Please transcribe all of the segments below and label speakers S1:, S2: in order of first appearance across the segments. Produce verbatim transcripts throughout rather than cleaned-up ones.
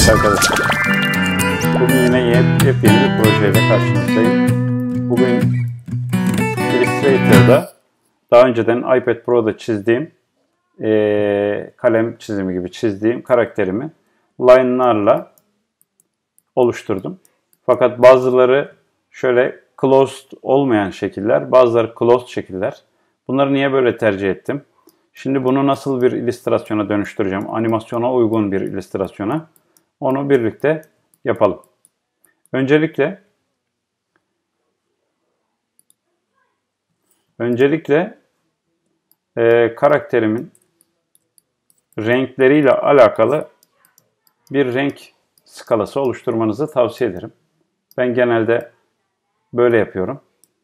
S1: Evet arkadaşlar, bugün yine yep- yepyeni bir projeyle karşınızdayım. Bugün Illustrator'da daha önceden iPad Pro'da çizdiğim, e, kalem çizimi gibi çizdiğim karakterimi line'larla oluşturdum. Fakat bazıları şöyle closed olmayan şekiller, bazıları closed şekiller. Bunları niye böyle tercih ettim? Şimdi bunu nasıl bir illüstrasyona dönüştüreceğim? Animasyona uygun bir illüstrasyona. Onu birlikte yapalım. Öncelikle öncelikle e, karakterimin renkleriyle alakalı bir renk skalası oluşturmanızı tavsiye ederim. Ben genelde böyle yapıyorum.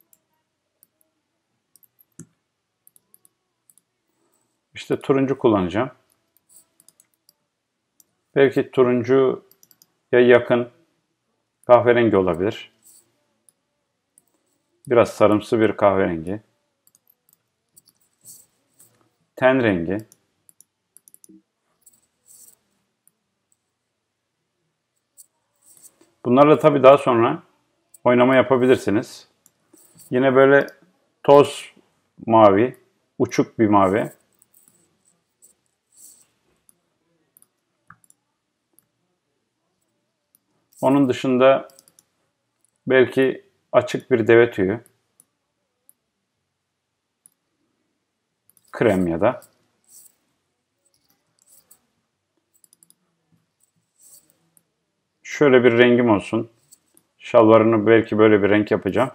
S1: İşte turuncu kullanacağım. Belki turuncuya yakın kahverengi olabilir. Biraz sarımsı bir kahverengi. Ten rengi. Bunlarla tabii daha sonra oynama yapabilirsiniz. Yine böyle toz mavi, uçuk bir mavi. Onun dışında belki açık bir deve tüyü. Krem ya da. Şöyle bir rengim olsun. Şalvarını belki böyle bir renk yapacağım.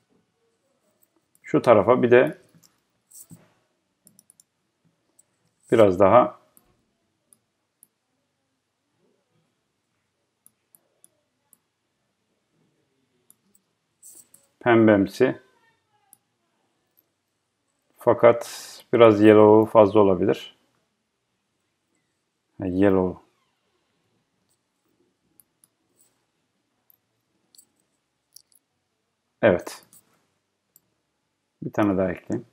S1: Şu tarafa bir de biraz daha pembemsi. Fakat biraz yellow fazla olabilir. Yellow. Evet. Bir tane daha ekleyeyim.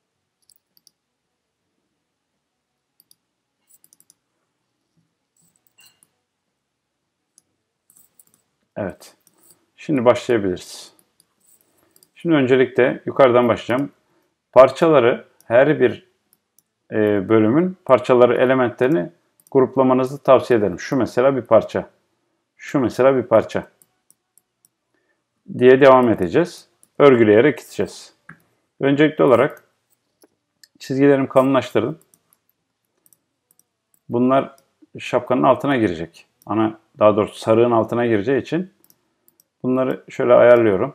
S1: Evet. Şimdi başlayabiliriz. Şimdi öncelikle yukarıdan başlayacağım. Parçaları, her bir e, bölümün parçaları, elementlerini gruplamanızı tavsiye ederim. Şu mesela bir parça. Şu mesela bir parça. Diye devam edeceğiz. Örgüleyerek gideceğiz. Öncelikli olarak çizgilerimi kalınlaştırdım. Bunlar şapkanın altına girecek. Ana, daha doğrusu sarığın altına gireceği için bunları şöyle ayarlıyorum.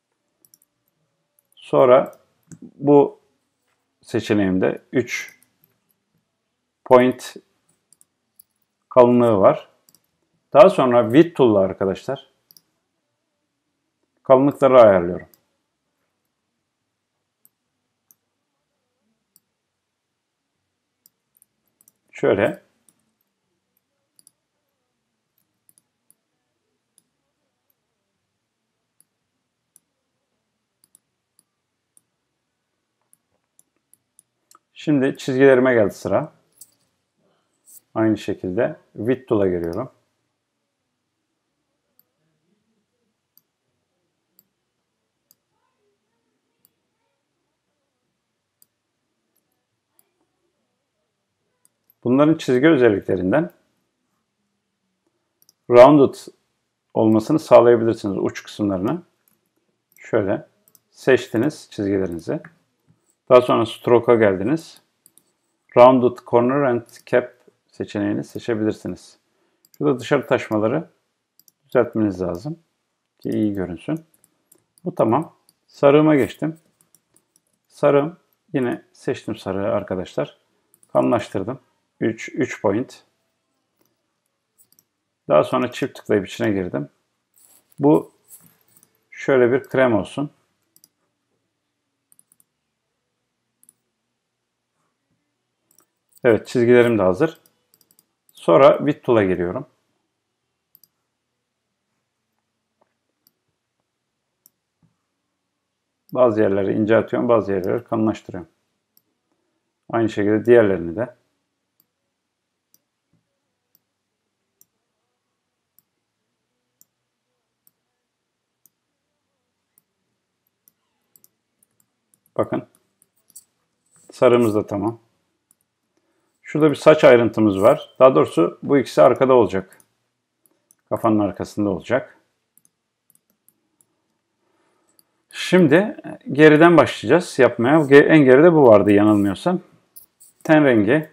S1: Sonra bu seçeneğimde üç point kalınlığı var. Daha sonra Width Tool'la arkadaşlar kalınlıkları ayarlıyorum. Şöyle. Şimdi çizgilerime geldi sıra. Aynı şekilde Width Tool'a geliyorum. Bunların çizgi özelliklerinden rounded olmasını sağlayabilirsiniz uç kısımlarını. Şöyle seçtiniz çizgilerinizi. Daha sonra stroke'a geldiniz. Rounded Corner and Cap seçeneğini seçebilirsiniz. Şurada dışarı taşmaları düzeltmeniz lazım ki iyi görünsün. Bu tamam. Sarığıma geçtim. Sarığım yine seçtim sarığı arkadaşlar. Kalınlaştırdım. üç, üç point. Daha sonra çift tıklayıp içine girdim. Bu şöyle bir krem olsun. Evet, çizgilerim de hazır. Sonra Width Tool'a giriyorum. Bazı yerleri inceltiyorum, bazı yerleri kalınlaştırıyorum. Aynı şekilde diğerlerini de. Bakın. Sarımız da tamam. Şurada bir saç ayrıntımız var. Daha doğrusu bu ikisi arkada olacak. Kafanın arkasında olacak. Şimdi geriden başlayacağız yapmaya. En geride bu vardı yanılmıyorsam. Ten rengi.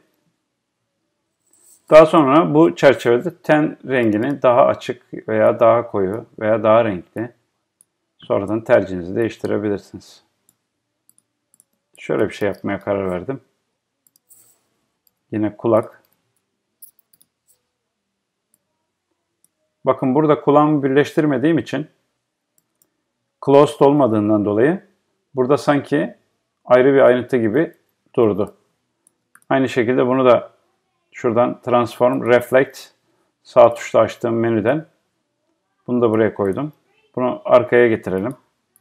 S1: Daha sonra bu çerçevede ten rengini daha açık veya daha koyu veya daha renkli. Sonradan tercihinizi değiştirebilirsiniz. Şöyle bir şey yapmaya karar verdim. Yine kulak. Bakın burada kulağımı birleştirmediğim için closed olmadığından dolayı burada sanki ayrı bir ayrıntı gibi durdu. Aynı şekilde bunu da şuradan Transform, Reflect sağ tuşla açtığım menüden bunu da buraya koydum. Bunu arkaya getirelim.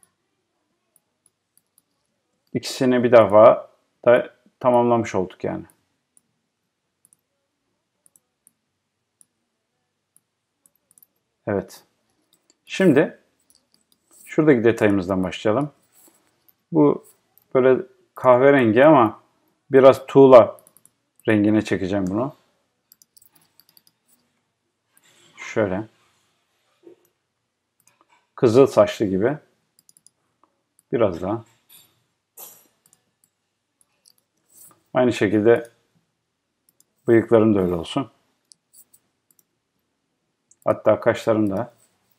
S1: İkisini bir defa da tamamlamış olduk yani. Evet. Şimdi şuradaki detayımızdan başlayalım. Bu böyle kahverengi ama biraz tuğla rengine çekeceğim bunu. Şöyle. Kızıl saçlı gibi. Biraz daha. Aynı şekilde bıyıklarım da öyle olsun. Hatta kaşlarım da.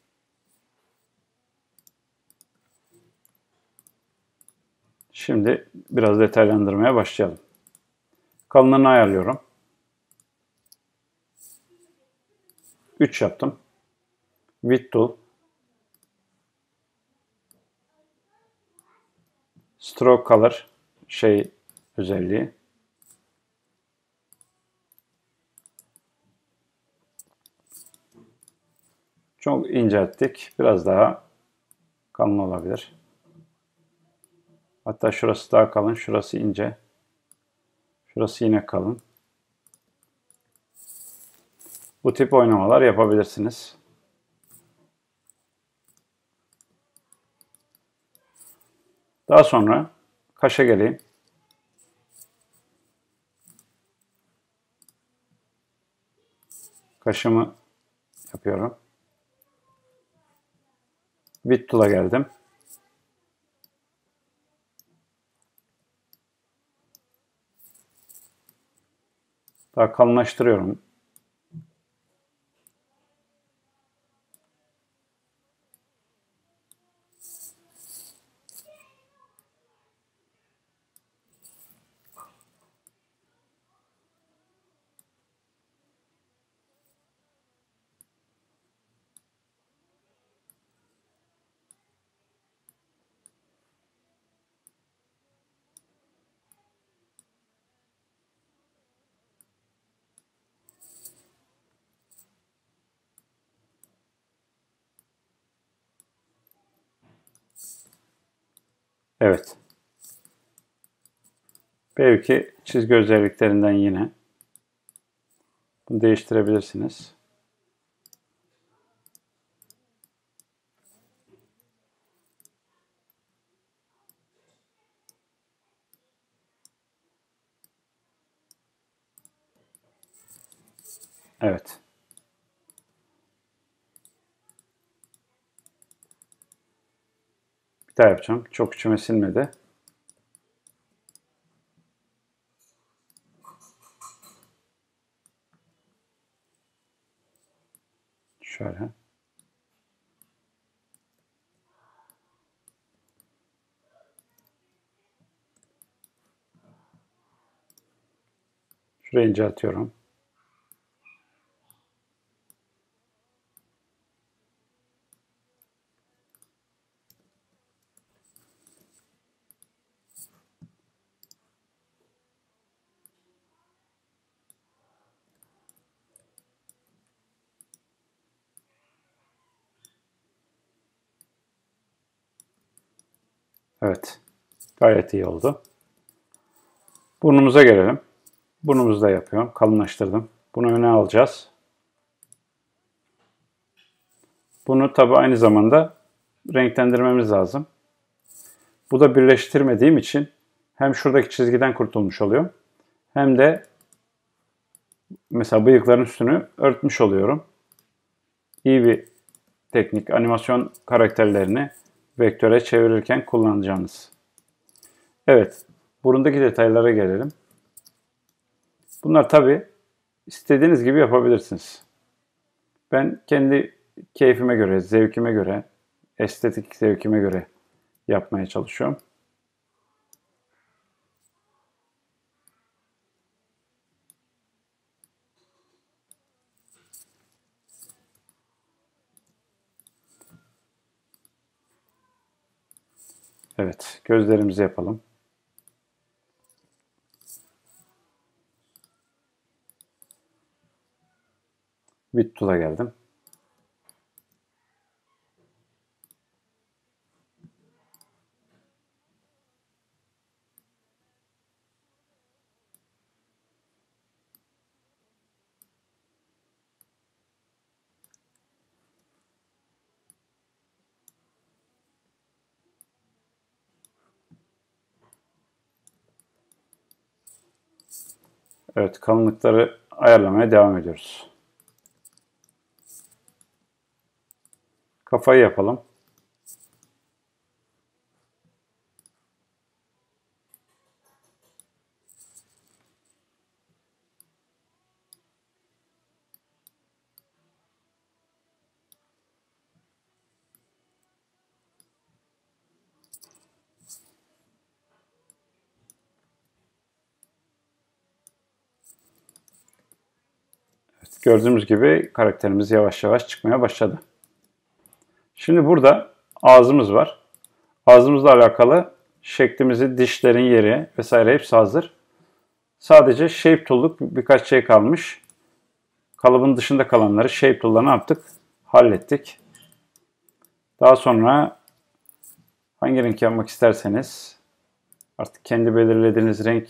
S1: Şimdi biraz detaylandırmaya başlayalım. Kalınlığını ayarlıyorum. üç yaptım. Width Tool. Stroke Color şey özelliği. Çok incelttik. Biraz daha kalın olabilir. Hatta şurası daha kalın, şurası ince. Şurası yine kalın. Bu tip oynamalar yapabilirsiniz. Daha sonra kaşa geleyim. Kaşımı yapıyorum. Width Tool'a geldim. Daha kalınlaştırıyorum. Evet. Belki çizgi özelliklerinden yine bunu değiştirebilirsiniz. Evet. Bir daha yapacağım. Çok içime sinmedi. Şöyle. Şurayı inceltiyorum. Evet. Gayet iyi oldu. Burnumuza gelelim. Burnumuzu da yapıyorum. Kalınlaştırdım. Bunu öne alacağız. Bunu tabi aynı zamanda renklendirmemiz lazım. Bu da birleştirmediğim için hem şuradaki çizgiden kurtulmuş oluyorum hem de mesela bıyıkların üstünü örtmüş oluyorum. İyi bir teknik, animasyon karakterlerini vektöre çevirirken kullanacağınız. Evet, burundaki detaylara gelelim. Bunlar tabi istediğiniz gibi yapabilirsiniz. Ben kendi keyfime göre, zevkime göre, estetik zevkime göre yapmaya çalışıyorum. Evet, gözlerimizi yapalım. Bit tool'a geldim. Evet, kalınlıkları ayarlamaya devam ediyoruz. Kafayı yapalım. Evet, gördüğümüz gibi karakterimiz yavaş yavaş çıkmaya başladı. Şimdi burada ağzımız var. Ağzımızla alakalı şeklimizi, dişlerin yeri vesaire hepsi hazır. Sadece Shape Tool'luk birkaç şey kalmış. Kalıbın dışında kalanları Shape Tool'la ne yaptık? Hallettik. Daha sonra hangi renk yapmak isterseniz artık kendi belirlediğiniz renk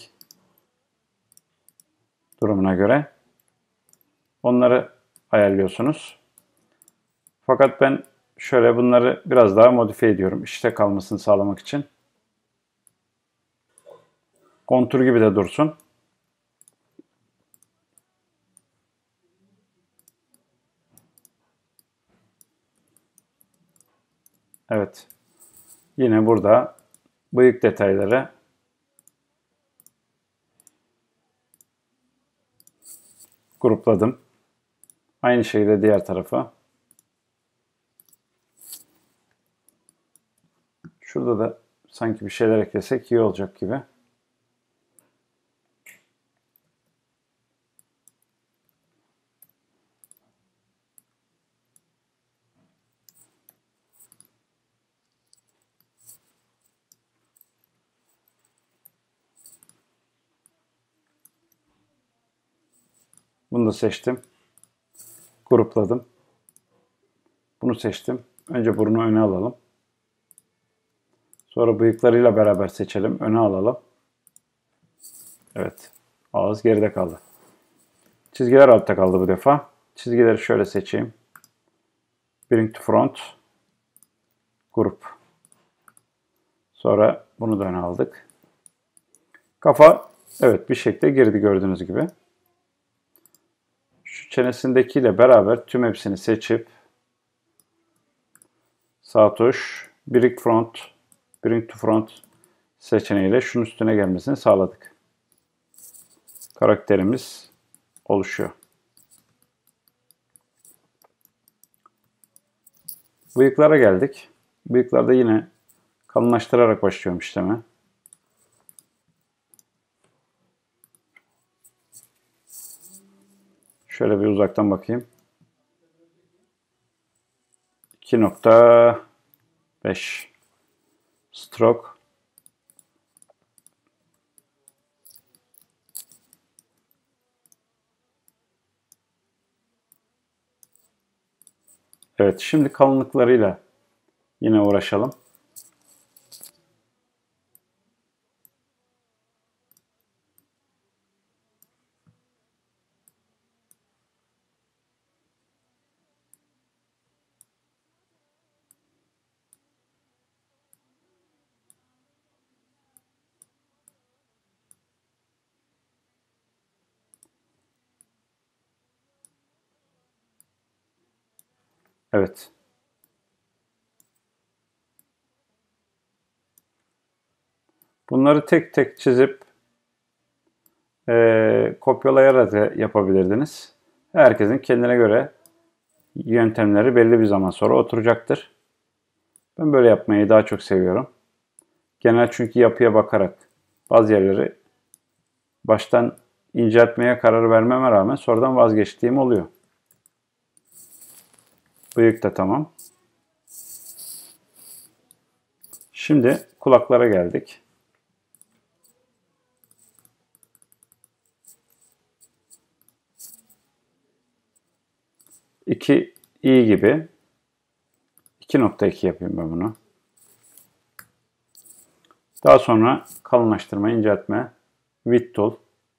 S1: durumuna göre onları ayarlıyorsunuz. Fakat ben şöyle bunları biraz daha modifiye ediyorum işte kalmasını sağlamak için. Kontur gibi de dursun. Evet. Yine burada bıyık detayları grupladım. Aynı şekilde diğer tarafa. Şurada da sanki bir şeyler eklesek iyi olacak gibi. Bunu da seçtim. Grupladım. Bunu seçtim. Önce burnu öne alalım. Sonra bıyıklarıyla beraber seçelim. Öne alalım. Evet. Ağız geride kaldı. Çizgiler altta kaldı bu defa. Çizgileri şöyle seçeyim. Bring to front. Grup. Sonra bunu da öne aldık. Kafa evet bir şekilde girdi gördüğünüz gibi. Şu çenesindekiyle beraber tüm hepsini seçip sağ tuş Bring front, Bring to front seçeneğiyle şunun üstüne gelmesini sağladık. Karakterimiz oluşuyor. Bıyıklara geldik. Bıyıklarda yine kalınlaştırarak başlıyorum işleme. Şöyle bir uzaktan bakayım. iki nokta beş stroke. Evet, şimdi kalınlıklarıyla yine uğraşalım. Evet. Bunları tek tek çizip e, kopyalayarak da yapabilirdiniz. Herkesin kendine göre yöntemleri belli bir zaman sonra oturacaktır. Ben böyle yapmayı daha çok seviyorum. Genel çünkü yapıya bakarak bazı yerleri baştan inceltmeye karar vermeme rağmen sonradan vazgeçtiğim oluyor. Bıyık da tamam. Şimdi kulaklara geldik. iki i gibi. iki nokta iki yapayım ben bunu. Daha sonra kalınlaştırma, inceltme, width tool.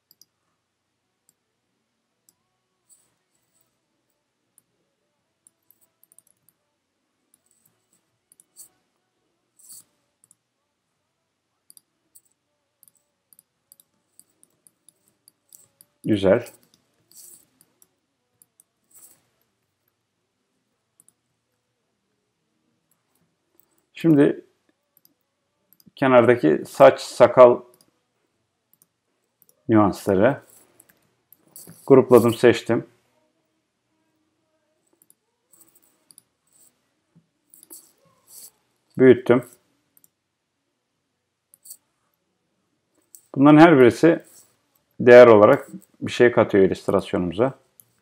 S1: Güzel. Şimdi kenardaki saç, sakal nüansları grupladım, seçtim. Büyüttüm. Bunların her birisi değer olarak bir şey katıyor illüstrasyonumuza.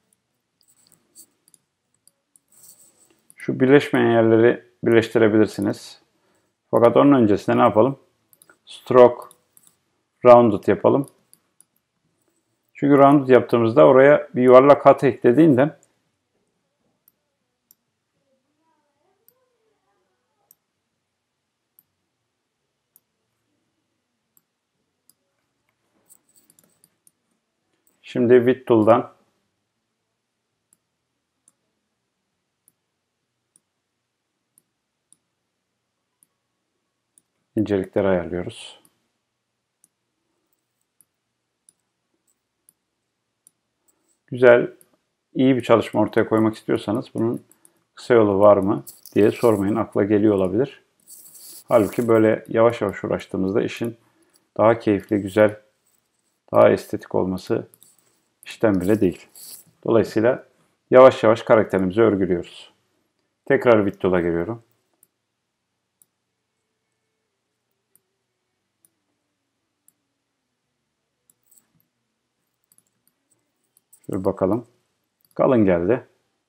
S1: Şu birleşmeyen yerleri birleştirebilirsiniz. Fakat onun öncesinde ne yapalım? Stroke rounded yapalım. Çünkü rounded yaptığımızda oraya bir yuvarlak hat eklediğinden şimdi Width Tool'dan incelikleri ayarlıyoruz. Güzel, iyi bir çalışma ortaya koymak istiyorsanız bunun kısa yolu var mı diye sormayın. Akla geliyor olabilir. Halbuki böyle yavaş yavaş uğraştığımızda işin daha keyifli, güzel, daha estetik olması işten bile değil. Dolayısıyla yavaş yavaş karakterimizi örgülüyoruz. Tekrar Width Tool'a giriyorum. Şöyle bakalım. Kalın geldi.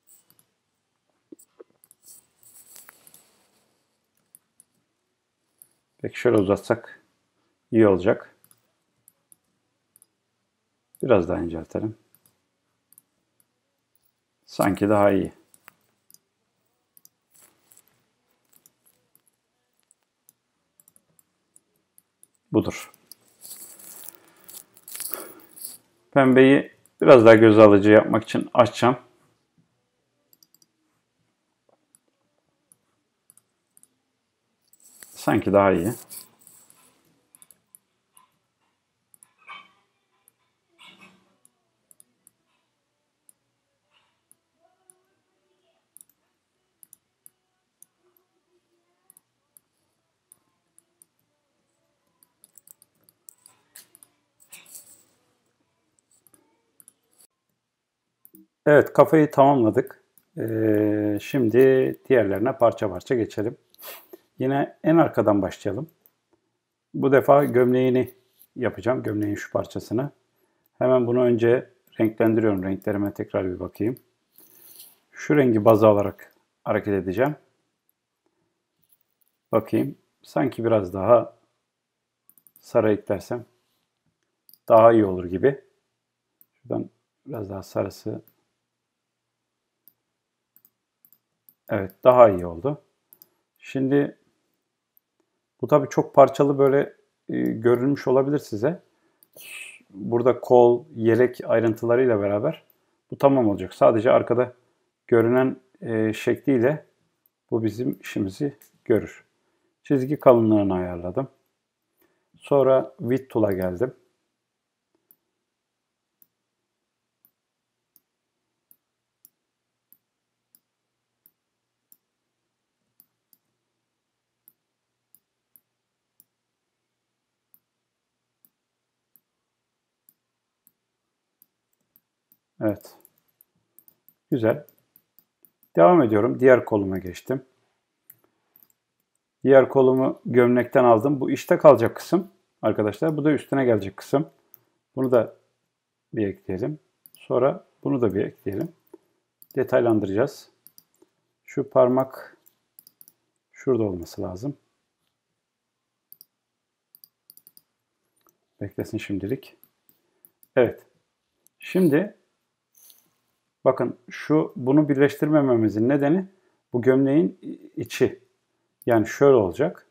S1: Peki şöyle uzatsak iyi olacak. Biraz daha inceltelim. Sanki daha iyi. Budur. Pembeyi biraz daha göz alıcı yapmak için açacağım. Sanki daha iyi. Evet, kafayı tamamladık. Ee, şimdi diğerlerine parça parça geçelim. Yine en arkadan başlayalım. Bu defa gömleğini yapacağım. Gömleğin şu parçasını. Hemen bunu önce renklendiriyorum. Renklerime tekrar bir bakayım. Şu rengi baz alarak hareket edeceğim. Bakayım. Sanki biraz daha sarı eklersem daha iyi olur gibi. Şuradan biraz daha sarısı. Evet, daha iyi oldu. Şimdi bu tabii çok parçalı böyle e, görünmüş olabilir size. Burada kol, yelek ayrıntılarıyla beraber bu tamam olacak. Sadece arkada görünen e, şekliyle bu bizim işimizi görür. Çizgi kalınlığını ayarladım. Sonra Width Tool'a geldim. Evet. Güzel. Devam ediyorum. Diğer koluma geçtim. Diğer kolumu gömlekten aldım. Bu içte kalacak kısım arkadaşlar. Bu da üstüne gelecek kısım. Bunu da bir ekleyelim. Sonra bunu da bir ekleyelim. Detaylandıracağız. Şu parmak şurada olması lazım. Beklesin şimdilik. Evet. Şimdi bakın şu bunu birleştirmememizin nedeni bu gömleğin içi. Yani şöyle olacak.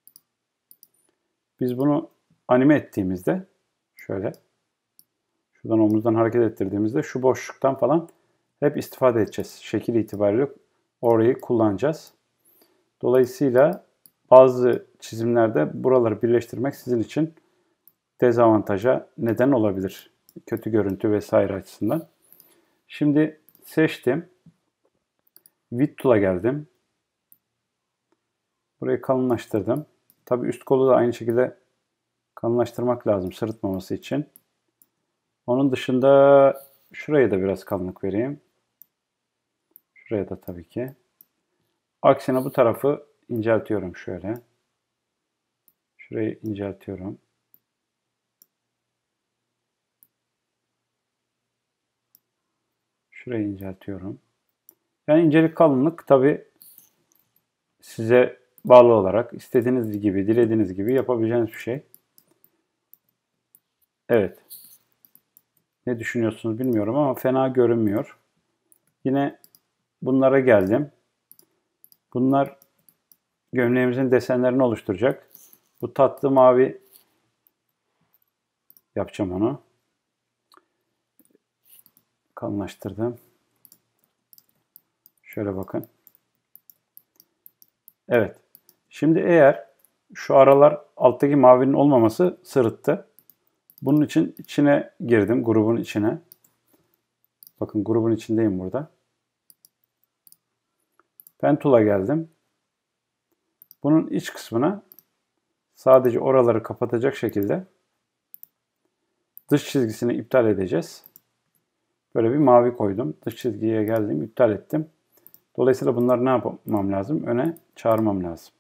S1: Biz bunu anime ettiğimizde şöyle şuradan omuzdan hareket ettirdiğimizde şu boşluktan falan hep istifade edeceğiz. Şekil itibariyle orayı kullanacağız. Dolayısıyla bazı çizimlerde buraları birleştirmek sizin için dezavantaja neden olabilir. Kötü görüntü vesaire açısından. Şimdi seçtim. Width tool'a geldim. Burayı kalınlaştırdım. Tabii üst kolu da aynı şekilde kalınlaştırmak lazım sırıtmaması için. Onun dışında şuraya da biraz kalınlık vereyim. Şuraya da tabii ki. Aksine bu tarafı inceltiyorum şöyle. Şurayı inceltiyorum. Şurayı inceltiyorum. Yani incelik kalınlık tabii size bağlı olarak istediğiniz gibi, dilediğiniz gibi yapabileceğiniz bir şey. Evet. Ne düşünüyorsunuz bilmiyorum ama fena görünmüyor. Yine bunlara geldim. Bunlar gömleğimizin desenlerini oluşturacak. Bu tatlı mavi yapacağım onu. Kalınlaştırdım. Şöyle bakın. Evet. Şimdi eğer şu aralar alttaki mavinin olmaması sırıttı. Bunun için içine girdim. Grubun içine. Bakın grubun içindeyim burada. Pen Tool'a geldim. Bunun iç kısmına sadece oraları kapatacak şekilde dış çizgisini iptal edeceğiz. Böyle bir mavi koydum. Dış çizgiye geldim. İptal ettim. Dolayısıyla bunları ne yapmam lazım? Öne çağırmam lazım.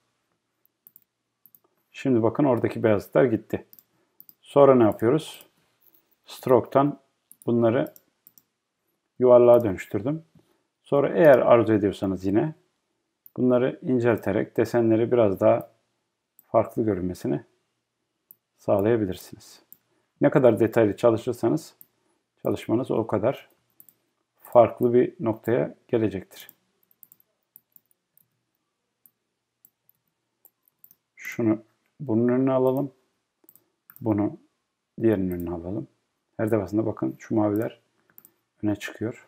S1: Şimdi bakın oradaki beyazlıklar gitti. Sonra ne yapıyoruz? Stroke'tan bunları yuvarlığa dönüştürdüm. Sonra eğer arzu ediyorsanız yine bunları incelterek desenleri biraz daha farklı görünmesini sağlayabilirsiniz. Ne kadar detaylı çalışırsanız çalışmanız o kadar farklı bir noktaya gelecektir. Şunu bunun önüne alalım. Bunu diğerinin önüne alalım. Her defasında bakın şu maviler öne çıkıyor.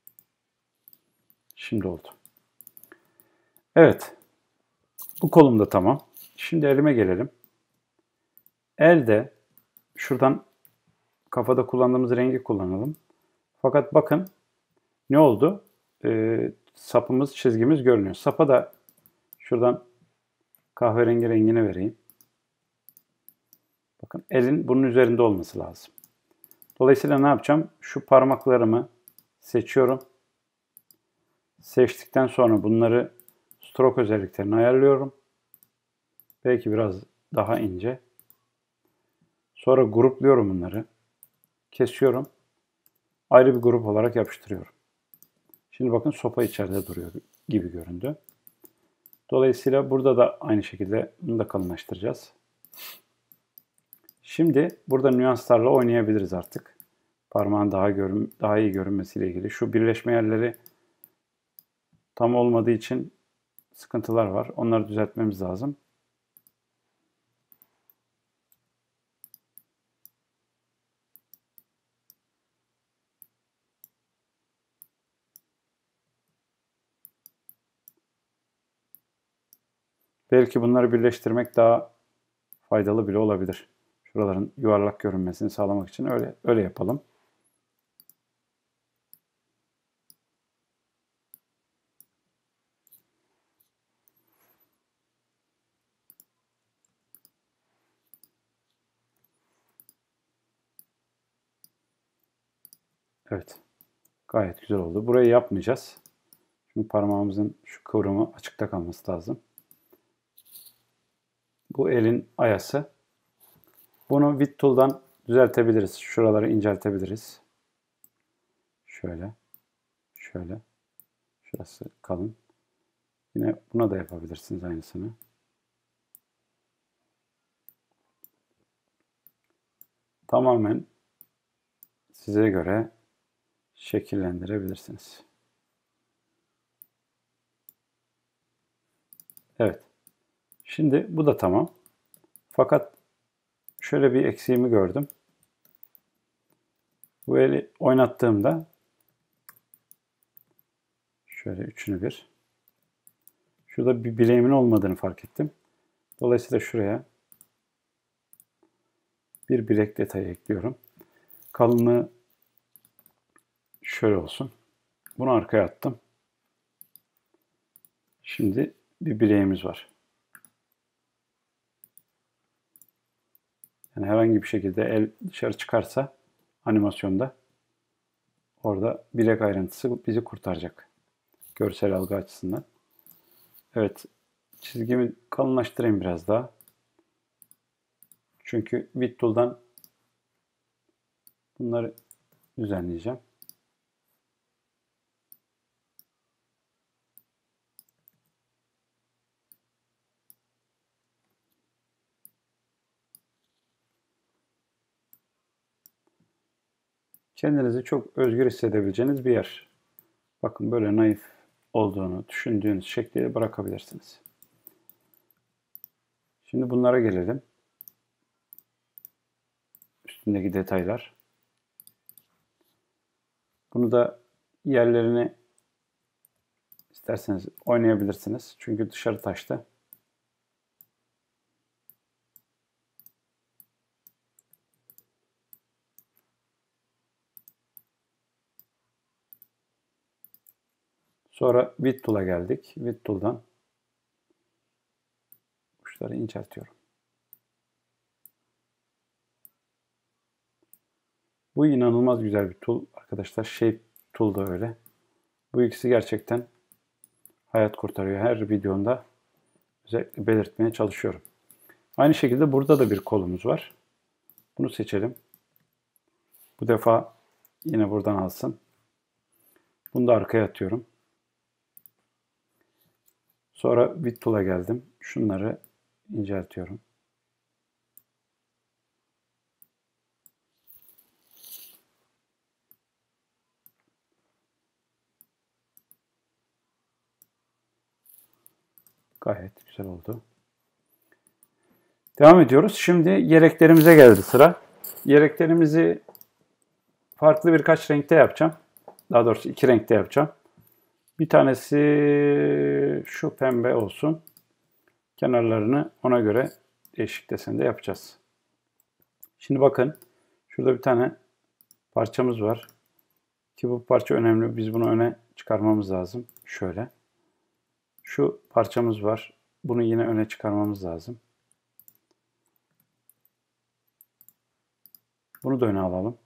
S1: Şimdi oldu. Evet. Bu kolum da tamam. Şimdi elime gelelim. Elde şuradan kafada kullandığımız rengi kullanalım. Fakat bakın ne oldu? Ee, sapımız, çizgimiz görünüyor. Sapa da şuradan kahverengi rengine vereyim. Bakın elin bunun üzerinde olması lazım. Dolayısıyla ne yapacağım? Şu parmaklarımı seçiyorum. Seçtikten sonra bunları stroke özelliklerini ayarlıyorum. Belki biraz daha ince. Sonra grupluyorum bunları. Kesiyorum. Ayrı bir grup olarak yapıştırıyorum. Şimdi bakın sopa içeride duruyor gibi göründü. Dolayısıyla burada da aynı şekilde bunu da kalınlaştıracağız. Şimdi burada nüanslarla oynayabiliriz artık. Parmağın daha görün, daha iyi görünmesiyle ilgili. Şu birleşme yerleri tam olmadığı için sıkıntılar var. Onları düzeltmemiz lazım. Belki bunları birleştirmek daha faydalı bile olabilir. Şuraların yuvarlak görünmesini sağlamak için öyle öyle yapalım. Evet. Gayet güzel oldu. Burayı yapmayacağız. Çünkü parmağımızın şu kıvrımı açıkta kalması lazım. Bu elin ayası. Bunu Width Tool'dan düzeltebiliriz. Şuraları inceltebiliriz. Şöyle. Şöyle. Şurası kalın. Yine buna da yapabilirsiniz aynısını. Tamamen size göre şekillendirebilirsiniz. Evet. Şimdi bu da tamam. Fakat şöyle bir eksiğimi gördüm. Bu eli oynattığımda şöyle üçünü bir. Şurada bir bileğimin olmadığını fark ettim. Dolayısıyla şuraya bir bilek detayı ekliyorum. Kalınlığı şöyle olsun. Bunu arkaya attım. Şimdi bir bileğimiz var. Yani herhangi bir şekilde el dışarı çıkarsa animasyonda orada bilek ayrıntısı bizi kurtaracak. Görsel algı açısından. Evet. Çizgimi kalınlaştırayım biraz daha. Çünkü Width Tool'dan bunları düzenleyeceğim. Kendinizi çok özgür hissedebileceğiniz bir yer. Bakın böyle naif olduğunu düşündüğünüz şekliyle bırakabilirsiniz. Şimdi bunlara gelelim. Üstündeki detaylar. Bunu da yerlerini isterseniz oynayabilirsiniz. Çünkü dışarı taştı. Sonra Width Tool'a geldik. Width Tool'dan uçları inceltiyorum. Bu inanılmaz güzel bir tool arkadaşlar. Shape Tool da öyle. Bu ikisi gerçekten hayat kurtarıyor. Her videomda özellikle belirtmeye çalışıyorum. Aynı şekilde burada da bir kolumuz var. Bunu seçelim. Bu defa yine buradan alsın. Bunu da arkaya atıyorum. Sonra Width Tool'a geldim. Şunları inceltiyorum. Gayet güzel oldu. Devam ediyoruz. Şimdi yeleklerimize geldi sıra. Yeleklerimizi farklı birkaç renkte yapacağım. Daha doğrusu iki renkte yapacağım. Bir tanesi şu pembe olsun. Kenarlarını ona göre değişik desende yapacağız. Şimdi bakın. Şurada bir tane parçamız var. Ki bu parça önemli. Biz bunu öne çıkarmamız lazım. Şöyle. Şu parçamız var. Bunu yine öne çıkarmamız lazım. Bunu da öne alalım.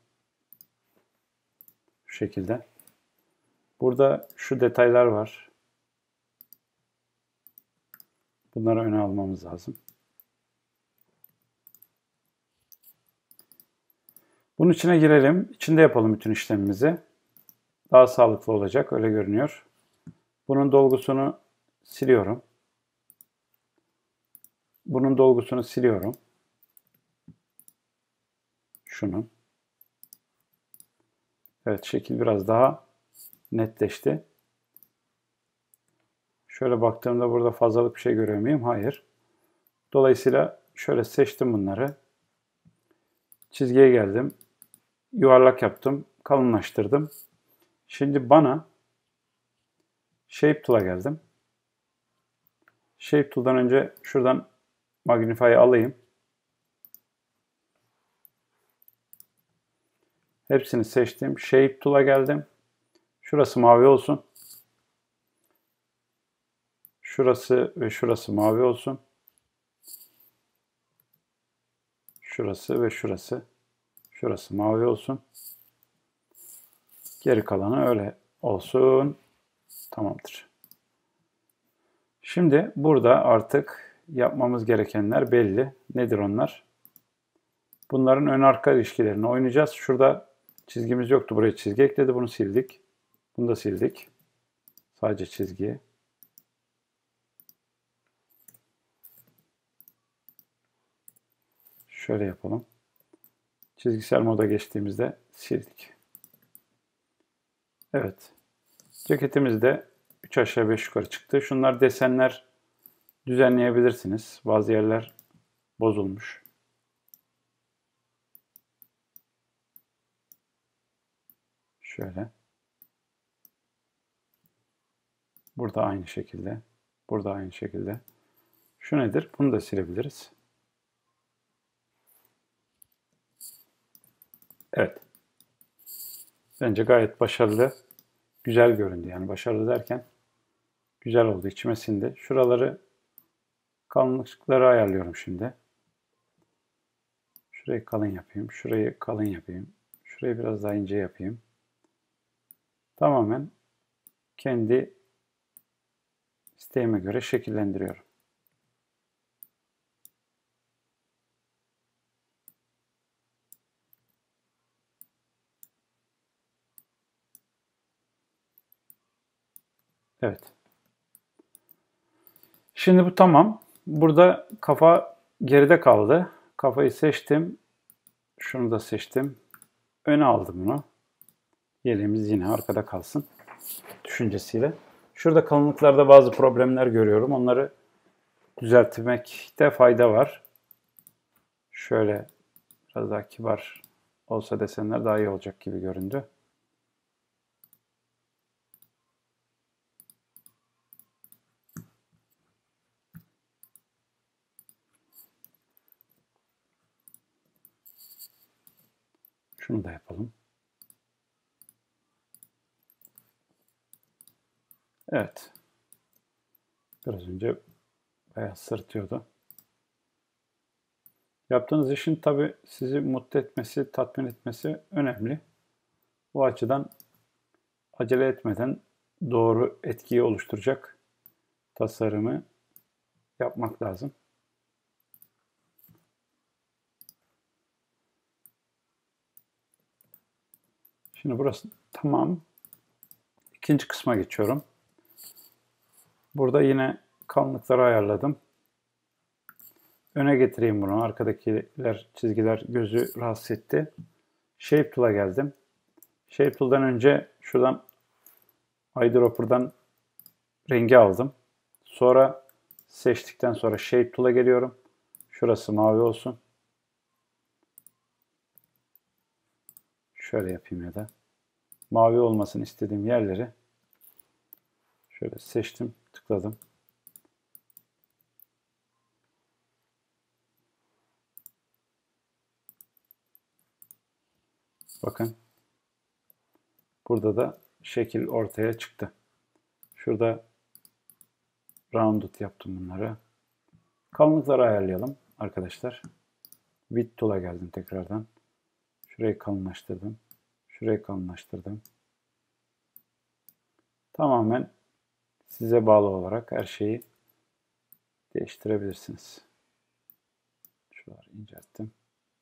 S1: Şu şekilde. Burada şu detaylar var. Bunları öne almamız lazım. Bunun içine girelim. İçinde yapalım bütün işlemimizi. Daha sağlıklı olacak. Öyle görünüyor. Bunun dolgusunu siliyorum. Bunun dolgusunu siliyorum. Şunun. Evet, şekil biraz daha netleşti. Şöyle baktığımda burada fazlalık bir şey görüyor muyum? Hayır. Dolayısıyla şöyle seçtim bunları. Çizgiye geldim. Yuvarlak yaptım. Kalınlaştırdım. Şimdi bana Shape Tool'a geldim. Shape Tool'dan önce şuradan Magnify'ı alayım. Hepsini seçtim. Shape Tool'a geldim. Şurası mavi olsun. Şurası ve şurası mavi olsun. Şurası ve şurası. Şurası mavi olsun. Geri kalanı öyle olsun. Tamamdır. Şimdi burada artık yapmamız gerekenler belli. Nedir onlar? Bunların ön arka ilişkilerini oynayacağız. Şurada çizgimiz yoktu. Buraya çizgi ekledi. Bunu sildik. Bunu da sildik. Sadece çizgiyi. Şöyle yapalım. Çizgisel moda geçtiğimizde sildik. Evet. Ceketimiz de üç aşağı beş yukarı çıktı. Şunlar desenler düzenleyebilirsiniz. Bazı yerler bozulmuş. Şöyle. Burada aynı şekilde. Burada aynı şekilde. Şu nedir? Bunu da silebiliriz. Evet. Bence gayet başarılı. Güzel göründü. Yani başarılı derken güzel oldu. İçime sindi. Şuraları kalınlıkları ayarlıyorum şimdi. Şurayı kalın yapayım. Şurayı kalın yapayım. Şurayı biraz daha ince yapayım. Tamamen kendi isteğime göre şekillendiriyorum. Evet. Şimdi bu tamam. Burada kafa geride kaldı. Kafayı seçtim. Şunu da seçtim. Öne aldım bunu. Yeleğimiz yine arkada kalsın düşüncesiyle. Şurada kalınlıklarda bazı problemler görüyorum. Onları düzeltmekte fayda var. Şöyle biraz daha kibar olsa desenler daha iyi olacak gibi göründü. Şunu da yapalım. Evet. Biraz önce bayağı sırıtıyordu. Yaptığınız işin tabii sizi mutlu etmesi, tatmin etmesi önemli. Bu açıdan acele etmeden doğru etkiyi oluşturacak tasarımı yapmak lazım. Şimdi burası tamam. İkinci kısma geçiyorum. Burada yine kalınlıkları ayarladım. Öne getireyim bunu. Arkadakiler, çizgiler gözü rahatsız etti. Shape Tool'a geldim. Shape Tool'dan önce şuradan Eyedropper'dan rengi aldım. Sonra seçtikten sonra Shape Tool'a geliyorum. Şurası mavi olsun. Şöyle yapayım ya da. Mavi olmasını istediğim yerleri şöyle seçtim, tıkladım. Bakın. Burada da şekil ortaya çıktı. Şurada rounded yaptım bunları. Kalınlıkları ayarlayalım arkadaşlar. Width Tool'a geldim tekrardan. Şurayı kalınlaştırdım. Şurayı kalınlaştırdım. Tamamen size bağlı olarak her şeyi değiştirebilirsiniz. Şuraları incelttim.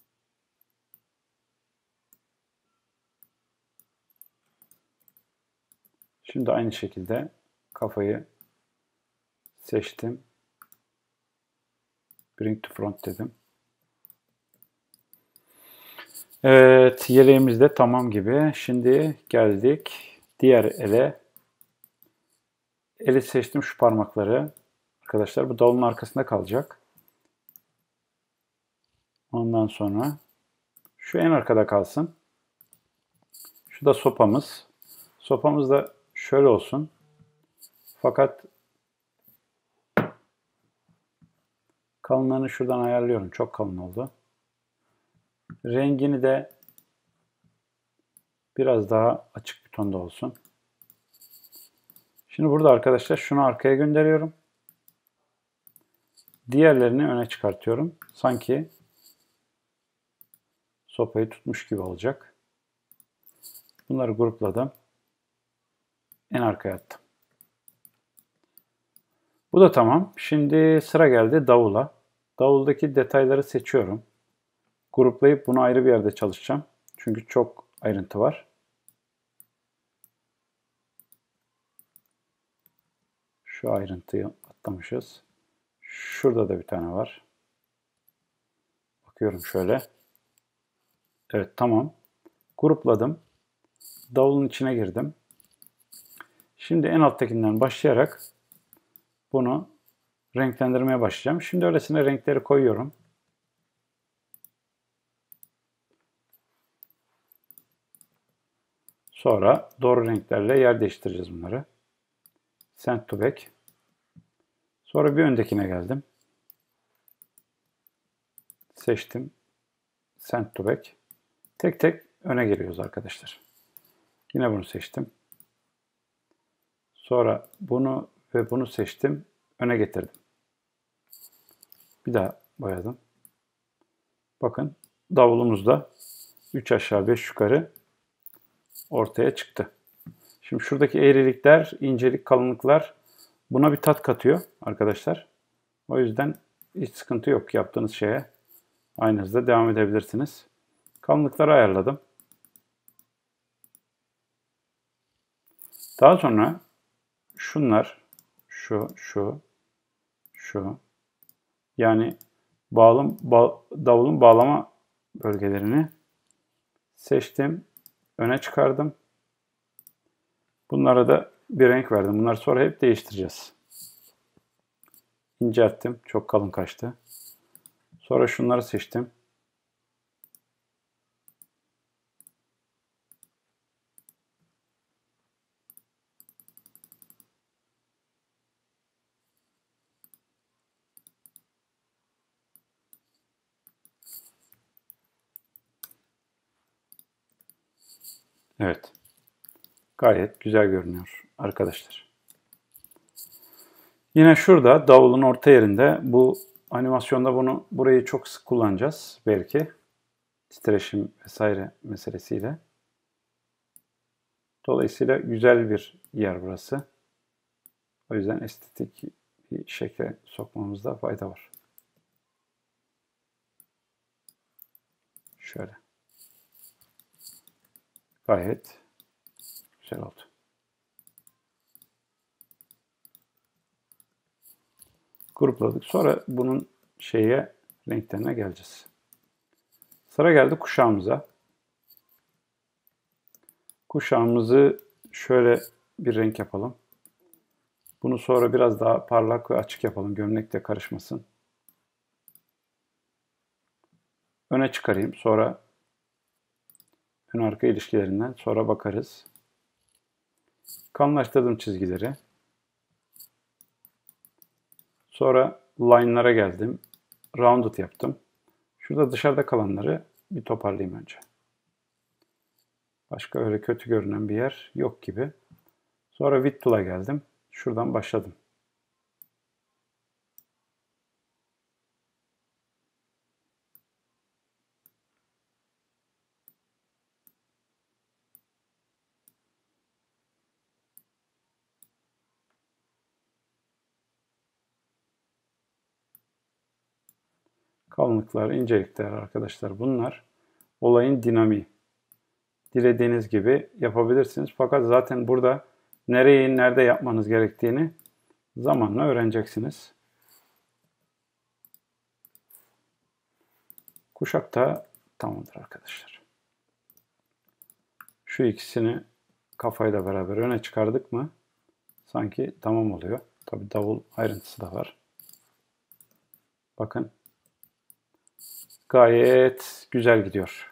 S1: Şimdi aynı şekilde kafayı seçtim. Bring to front dedim. Evet, yeleğimiz de tamam gibi. Şimdi geldik diğer ele. Eli seçtim, şu parmakları. Arkadaşlar bu davulun arkasında kalacak. Ondan sonra şu en arkada kalsın. Şu da sopamız. Sopamız da şöyle olsun. Fakat kalınlığını şuradan ayarlıyorum. Çok kalın oldu. Rengini de biraz daha açık bir tonda olsun. Şimdi burada arkadaşlar şunu arkaya gönderiyorum. Diğerlerini öne çıkartıyorum. Sanki sopayı tutmuş gibi olacak. Bunları grupladım. En arkaya attım. Bu da tamam. Şimdi sıra geldi davula. Davuldaki detayları seçiyorum. Gruplayıp bunu ayrı bir yerde çalışacağım. Çünkü çok ayrıntı var. Şu ayrıntıyı atlamışız. Şurada da bir tane var. Bakıyorum şöyle. Evet, tamam. Grupladım. Davulun içine girdim. Şimdi en alttakinden başlayarak bunu renklendirmeye başlayacağım. Şimdi öylesine renkleri koyuyorum. Sonra doğru renklerle yer değiştireceğiz bunları. Send to back. Sonra bir öndekine geldim. Seçtim. Send to back. Tek tek öne geliyoruz arkadaşlar. Yine bunu seçtim. Sonra bunu ve bunu seçtim. Öne getirdim. Bir daha boyadım. Bakın davulumuz da üç aşağı beş yukarı ortaya çıktı. Şimdi şuradaki eğrilikler, incelik, kalınlıklar buna bir tat katıyor arkadaşlar. O yüzden hiç sıkıntı yok yaptığınız şeye. Aynı hızda devam edebilirsiniz. Kalınlıkları ayarladım. Daha sonra şunlar, şu, şu, şu. Yani bağlım, ba, davulun bağlama bölgelerini seçtim. Öne çıkardım. Bunlara da bir renk verdim. Bunları sonra hep değiştireceğiz. İncelttim. Çok kalın kaçtı. Sonra şunları seçtim. Evet. Gayet güzel görünüyor arkadaşlar. Yine şurada davulun orta yerinde bu animasyonda bunu burayı çok sık kullanacağız belki. Titreşim vesaire meselesiyle. Dolayısıyla güzel bir yer burası. O yüzden estetik bir şekle sokmamızda fayda var. Şöyle. Gayet güzel oldu. Grupladık. Sonra bunun şeye renklerine geleceğiz. Sıra geldi kuşağımıza. Kuşağımızı şöyle bir renk yapalım. Bunu sonra biraz daha parlak ve açık yapalım. Gömlekle karışmasın. Öne çıkarayım. Sonra ön arka ilişkilerinden sonra bakarız. Kalınlaştırdım çizgileri. Sonra line'lara geldim. Rounded yaptım. Şurada dışarıda kalanları bir toparlayayım önce. Başka öyle kötü görünen bir yer yok gibi. Sonra Width Tool'a geldim. Şuradan başladım. Kalınlıklar, incelikler arkadaşlar bunlar olayın dinamiği. Dilediğiniz gibi yapabilirsiniz. Fakat zaten burada nereyi nerede yapmanız gerektiğini zamanla öğreneceksiniz. Kuşak da tamamdır arkadaşlar. Şu ikisini kafayla beraber öne çıkardık mı sanki tamam oluyor. Tabi davul ayrıntısı da var. Bakın gayet güzel gidiyor.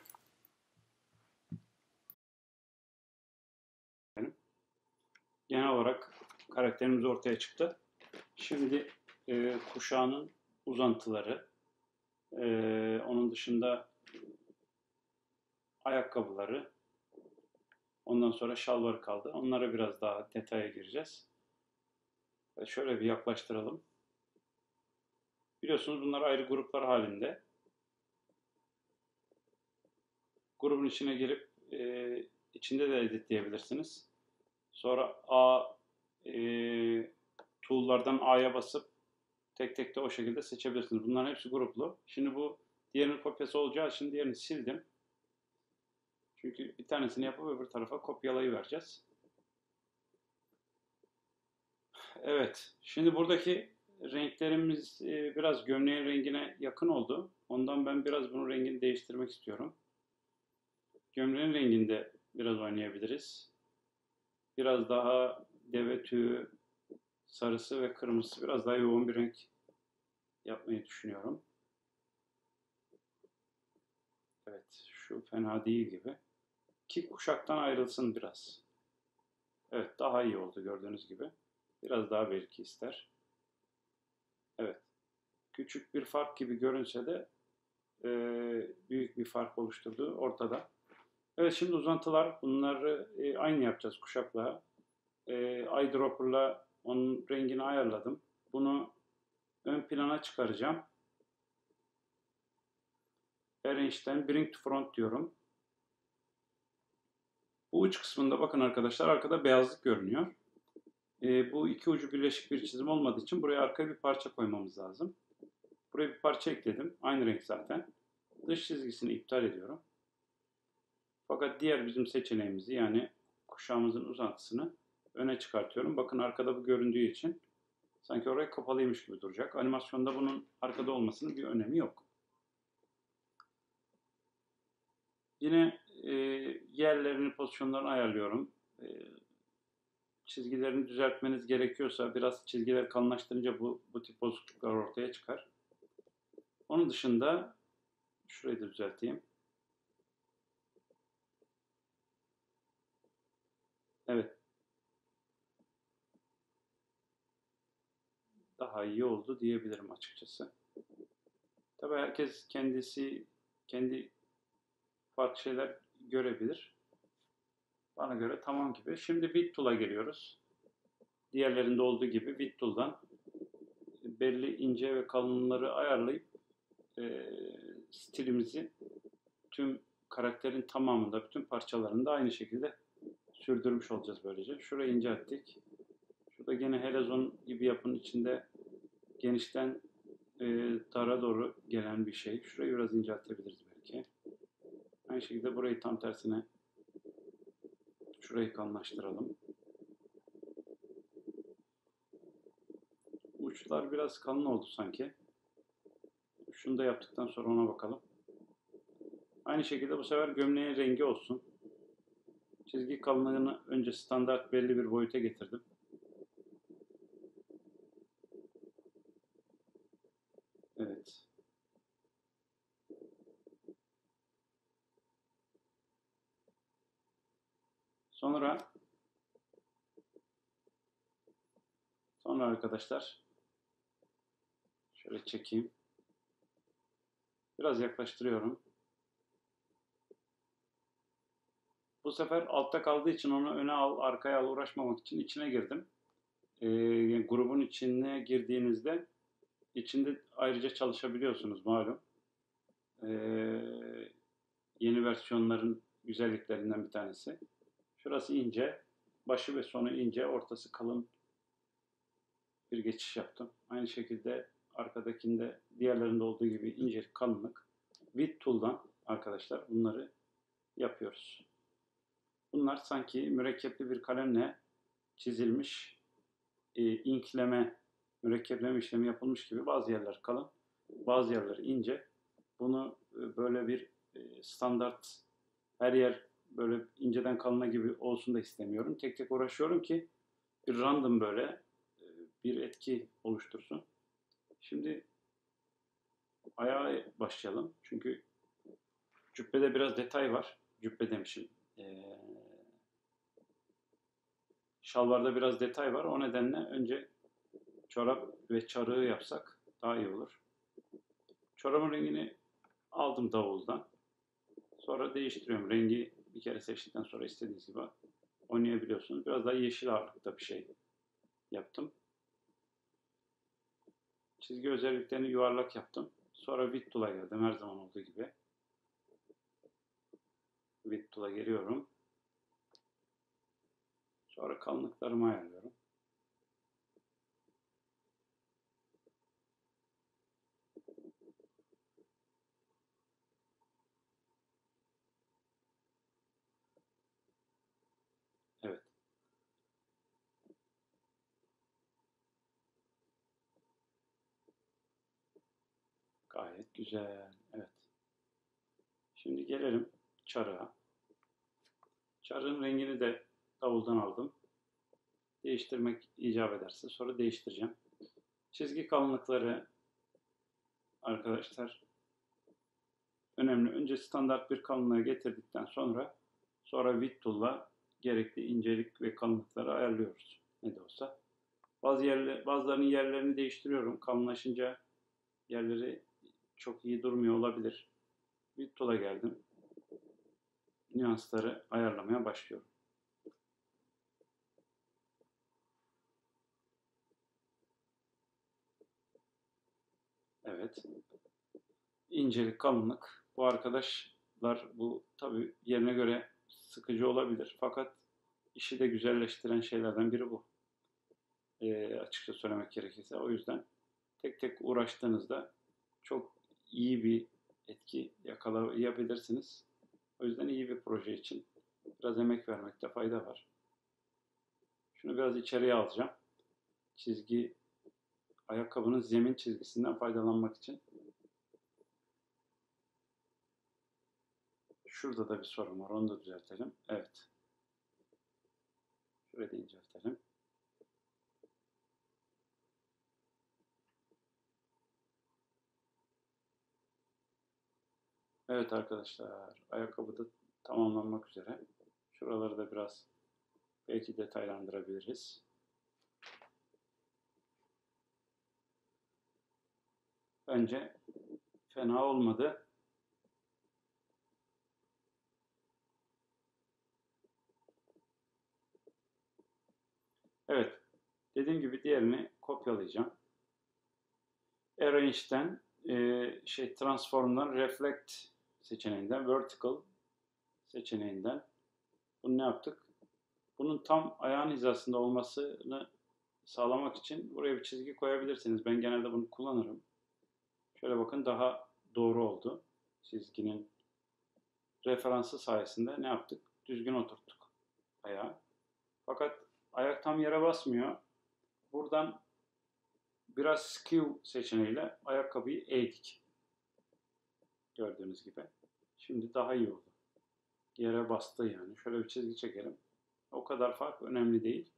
S1: Genel olarak karakterimiz ortaya çıktı. Şimdi e, kuşağının uzantıları, e, onun dışında ayakkabıları, ondan sonra şalvarı kaldı. Onlara biraz daha detaya gireceğiz. Ve şöyle bir yaklaştıralım. Biliyorsunuz bunlar ayrı gruplar halinde. Grubun içine girip e, içinde de editleyebilirsiniz. Sonra A e, tool'lardan A'ya basıp tek tek de o şekilde seçebilirsiniz. Bunların hepsi gruplu. Şimdi bu diğerinin kopyası olacağı için diğerini sildim. Çünkü bir tanesini yapıp öbür tarafa kopyalayıvereceğiz. Evet. Şimdi buradaki renklerimiz e, biraz gömleğin rengine yakın oldu. Ondan ben biraz bunun rengini değiştirmek istiyorum. Gömleğin renginde biraz oynayabiliriz. Biraz daha deve tüyü sarısı ve kırmızısı biraz daha yoğun bir renk yapmayı düşünüyorum. Evet, şu fena değil gibi. Ki kuşaktan ayrılsın biraz. Evet, daha iyi oldu gördüğünüz gibi. Biraz daha belki ister. Evet, küçük bir fark gibi görünse de e, büyük bir fark oluşturduğu ortada. Evet, şimdi uzantılar. Bunları e, aynı yapacağız kuşakla. E, eyedropper'la onun rengini ayarladım. Bunu ön plana çıkaracağım. Arrange'den Bring to Front diyorum. Bu uç kısmında bakın arkadaşlar arkada beyazlık görünüyor. E, bu iki ucu birleşik bir çizim olmadığı için buraya arkaya bir parça koymamız lazım. Buraya bir parça ekledim. Aynı renk zaten. Dış çizgisini iptal ediyorum. Fakat diğer bizim seçeneğimizi yani kuşağımızın uzantısını öne çıkartıyorum. Bakın arkada bu göründüğü için sanki oraya kapalıymış gibi duracak. Animasyonda bunun arkada olmasının bir önemi yok. Yine e, yerlerini, pozisyonlarını ayarlıyorum. E, çizgilerini düzeltmeniz gerekiyorsa biraz çizgileri kalınlaştırınca bu, bu tip bozukluklar ortaya çıkar. Onun dışında şurayı da düzelteyim. Evet. Daha iyi oldu diyebilirim açıkçası. Tabii herkes kendisi kendi farklı şeyler görebilir. Bana göre tamam gibi. Şimdi Width Tool'a geliyoruz. Diğerlerinde olduğu gibi Width Tool'dan belli ince ve kalınlıkları ayarlayıp e, stilimizi tüm karakterin tamamında, bütün parçalarında aynı şekilde sürdürmüş olacağız böylece. Şurayı incelttik. Şurada gene helezon gibi yapının içinde genişten e, dara doğru gelen bir şey. Şurayı biraz inceltebiliriz belki. Aynı şekilde burayı tam tersine şurayı kalınlaştıralım. Uçlar biraz kalın oldu sanki. Şunu da yaptıktan sonra ona bakalım. Aynı şekilde bu sefer gömleğin rengi olsun. Çizgi kalınlığını önce standart belli bir boyuta getirdim. Evet. Sonra sonra arkadaşlar şöyle çekeyim. Biraz yaklaştırıyorum. Bu sefer altta kaldığı için onu öne al, arkaya al uğraşmamak için içine girdim. Ee, grubun içine girdiğinizde içinde ayrıca çalışabiliyorsunuz malum. Ee, yeni versiyonların güzelliklerinden bir tanesi. Şurası ince, başı ve sonu ince, ortası kalın bir geçiş yaptım. Aynı şekilde arkadakinde diğerlerinde olduğu gibi incelik, kalınlık. Width Tool'dan arkadaşlar bunları yapıyoruz. Bunlar sanki mürekkepli bir kalemle çizilmiş, e, inkleme, mürekkepleme işlemi yapılmış gibi bazı yerler kalın, bazı yerler ince. Bunu e, böyle bir e, standart her yer böyle inceden kalına gibi olsun da istemiyorum. Tek tek uğraşıyorum ki bir random böyle e, bir etki oluştursun. Şimdi ayağa başlayalım. Çünkü cübbede biraz detay var. Cübbe demişim. Ee, şalvarda biraz detay var. O nedenle önce çorap ve çarığı yapsak daha iyi olur. Çorabın rengini aldım davuldan. Sonra değiştiriyorum. Rengi bir kere seçtikten sonra istediğiniz gibi oynayabiliyorsunuz. Biraz daha yeşil ağırlıkta bir şey yaptım. Çizgi özelliklerini yuvarlak yaptım. Sonra Width Tool'a geldim her zaman olduğu gibi. Width Tool'a geliyorum. Sonra kalınlıklarımı ayarlıyorum. Evet. Gayet güzel. Evet. Şimdi gelelim çarığa. Çarığın rengini de davuldan aldım. Değiştirmek icap ederse sonra değiştireceğim. Çizgi kalınlıkları arkadaşlar önemli. Önce standart bir kalınlığa getirdikten sonra sonra Width Tool'la gerekli incelik ve kalınlıkları ayarlıyoruz. Ne de olsa. Bazı yerler, bazılarının yerlerini değiştiriyorum. Kalınlaşınca yerleri çok iyi durmuyor olabilir. Width Tool'a geldim. Nüansları ayarlamaya başlıyorum. Evet. İncelik, kalınlık. Bu arkadaşlar bu tabii yerine göre sıkıcı olabilir. Fakat işi de güzelleştiren şeylerden biri bu. E, açıkça söylemek gerekirse. O yüzden tek tek uğraştığınızda çok iyi bir etki yakalayabilirsiniz. O yüzden iyi bir proje için biraz emek vermekte fayda var. Şunu biraz içeriye alacağım. Çizgi, ayakkabının zemin çizgisinden faydalanmak için. Şurada da bir sorun var. Onu da düzeltelim. Evet. Şurayı da inceltelim. Evet arkadaşlar. Ayakkabı da tamamlanmak üzere. Şuraları da biraz belki detaylandırabiliriz. Bence fena olmadı. Evet. Dediğim gibi diğerini kopyalayacağım. Arrange'den e, şey Transform'dan Reflect seçeneğinden Vertical seçeneğinden bunu ne yaptık? Bunun tam ayağın hizasında olmasını sağlamak için buraya bir çizgi koyabilirsiniz. Ben genelde bunu kullanırım. Şöyle bakın daha doğru oldu. Çizginin referansı sayesinde ne yaptık? Düzgün oturttuk ayağı. Fakat ayak tam yere basmıyor. Buradan biraz skew seçeneğiyle ayakkabıyı eğdik. Gördüğünüz gibi. Şimdi daha iyi oldu. Yere bastı yani. Şöyle bir çizgi çekelim. O kadar fark önemli değil.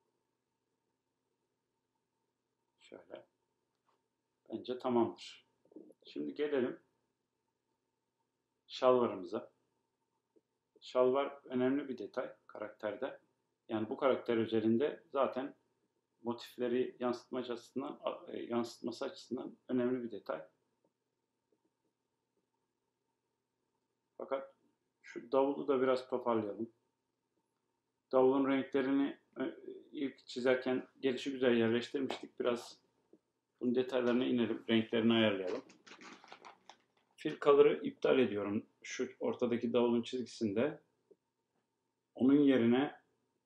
S1: Şöyle. Bence tamamdır. Şimdi gelelim şalvarımıza. Şalvar önemli bir detay karakterde. Yani bu karakter üzerinde zaten motifleri yansıtması açısından, yansıtması açısından önemli bir detay. Fakat şu davulu da biraz toparlayalım. Davulun renklerini ilk çizerken gelişigüzel yerleştirmiştik. Biraz bunun detaylarına inelim, renklerini ayarlayalım. Fill Color'ı iptal ediyorum şu ortadaki davulun çizgisinde. Onun yerine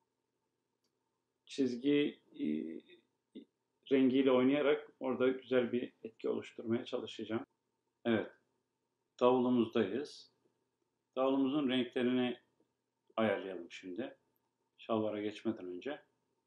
S1: çizgi e, rengiyle oynayarak orada güzel bir etki oluşturmaya çalışacağım. Evet, davulumuzdayız. Davulumuzun renklerini ayarlayalım şimdi. Şalvara geçmeden önce.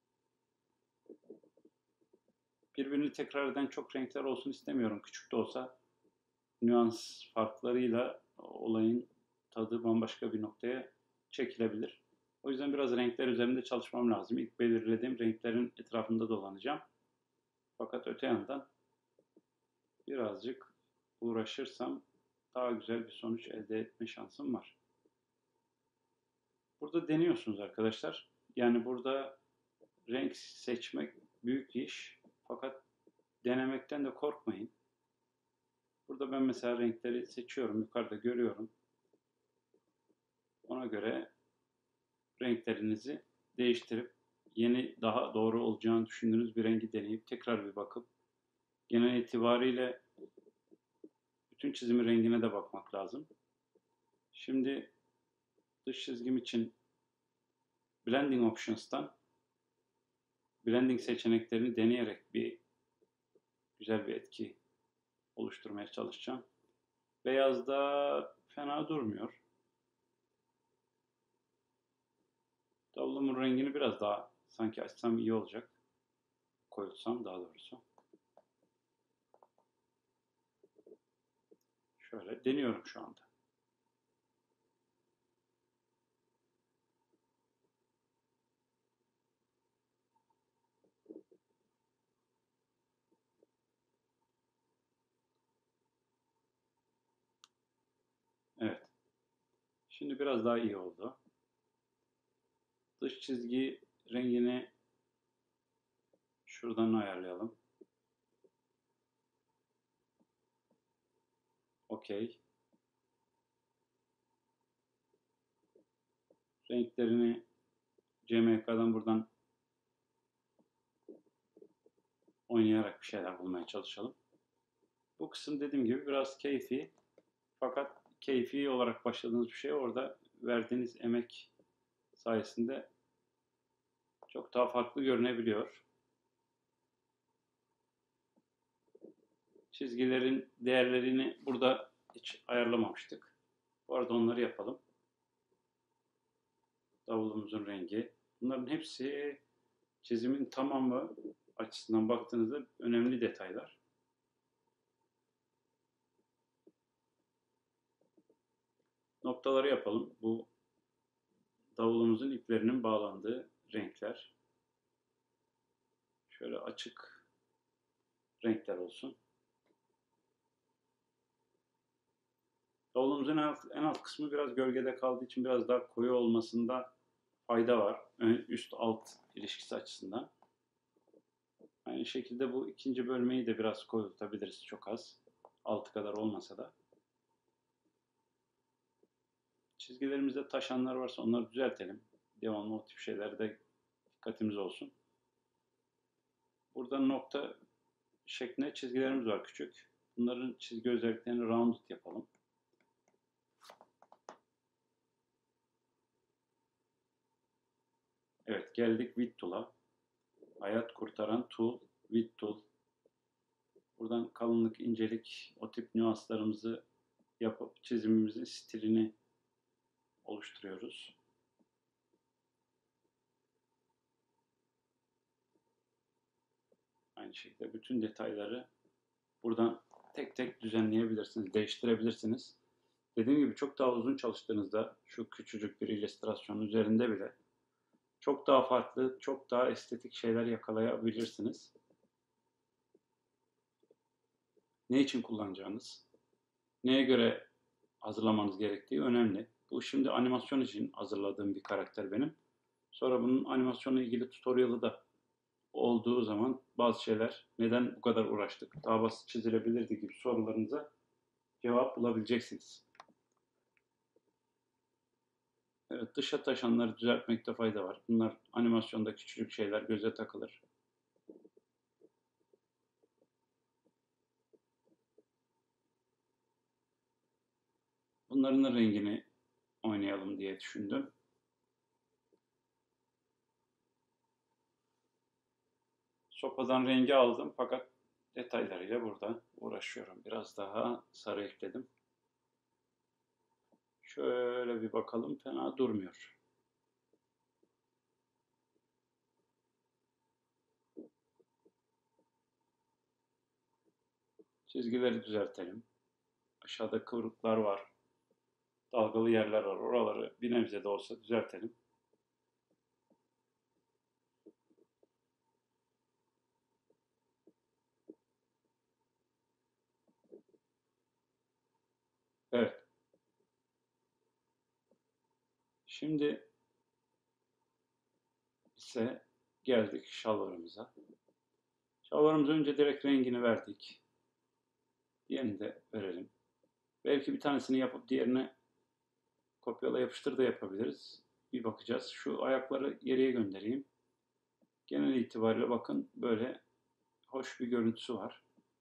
S1: Birbirini tekrar eden çok renkler olsun istemiyorum. Küçük de olsa nüans farklarıyla olayın tadı bambaşka bir noktaya çekilebilir. O yüzden biraz renkler üzerinde çalışmam lazım. İlk belirlediğim renklerin etrafında dolanacağım. Fakat öte yandan birazcık uğraşırsam daha güzel bir sonuç elde etme şansım var. Burada deniyorsunuz arkadaşlar. Yani burada renk seçmek büyük iş. Fakat denemekten de korkmayın. Burada ben mesela renkleri seçiyorum. Yukarıda görüyorum. Ona göre renklerinizi değiştirip yeni daha doğru olacağını düşündüğünüz bir rengi deneyip tekrar bir bakıp genel itibariyle bütün çizimin rengine de bakmak lazım. Şimdi dış çizgim için Blending Options'tan blending seçeneklerini deneyerek bir güzel bir etki oluşturmaya çalışacağım. Beyazda fena durmuyor. Davlumun rengini biraz daha sanki açsam iyi olacak. Koyulsam daha doğrusu. Şöyle deniyorum şu anda. Evet. Şimdi biraz daha iyi oldu. Dış çizgi rengini şuradan ayarlayalım. Okey. Renklerini C M Y K'dan buradan oynayarak bir şeyler bulmaya çalışalım. Bu kısım dediğim gibi biraz keyfi. Fakat keyfi olarak başladığınız bir şey orada verdiğiniz emek sayesinde çok daha farklı görünebiliyor. Çizgilerin değerlerini burada hiç ayarlamamıştık. Bu arada onları yapalım. Davulumuzun rengi. Bunların hepsi çizimin tamamı açısından baktığınızda önemli detaylar. Noktaları yapalım. Bu davulumuzun iplerinin bağlandığı renkler. Şöyle açık renkler olsun. Davulumuzun en alt, en alt kısmı biraz gölgede kaldığı için biraz daha koyu olmasında fayda var. Üst-alt ilişkisi açısından. Aynı şekilde bu ikinci bölmeyi de biraz koyultabiliriz çok az. Altı kadar olmasa da. Çizgilerimizde taşanlar varsa onları düzeltelim. Devamlı o tip şeylerde dikkatimiz olsun. Burada nokta şeklinde çizgilerimiz var küçük. Bunların çizgi özelliklerini rounded yapalım. Evet, geldik Width Tool'a. Hayat kurtaran tool, Width Tool. Buradan kalınlık, incelik, o tip nüanslarımızı yapıp çizimimizin stilini oluşturuyoruz. Aynı şekilde bütün detayları buradan tek tek düzenleyebilirsiniz, değiştirebilirsiniz. Dediğim gibi çok daha uzun çalıştığınızda şu küçücük bir illüstrasyonun üzerinde bile çok daha farklı, çok daha estetik şeyler yakalayabilirsiniz. Ne için kullanacağınız, neye göre hazırlamanız gerektiği önemli. Bu şimdi animasyon için hazırladığım bir karakter benim. Sonra bunun animasyonla ilgili tutorial'ı da olduğu zaman bazı şeyler neden bu kadar uğraştık, daha basit çizilebilirdi gibi sorularınıza cevap bulabileceksiniz. Evet, dışa taşanları düzeltmekte fayda var. Bunlar animasyonda küçücük şeyler göze takılır. Bunların da rengini oynayalım diye düşündüm. Sopadan rengi aldım fakat detaylarıyla burada uğraşıyorum. Biraz daha sarı ekledim. Şöyle bir bakalım, fena durmuyor. Çizgileri düzeltelim. Aşağıda kıvrıklar var. Dalgalı yerler var. Oraları bir nebze de olsa düzeltelim. Evet. Şimdi ise geldik şalvarımıza. Şalvarımıza önce direkt rengini verdik. Diğerini de verelim. Belki bir tanesini yapıp diğerine kopyala yapıştır da yapabiliriz. Bir bakacağız. Şu ayakları geriye göndereyim. Genel itibariyle bakın böyle hoş bir görüntüsü var.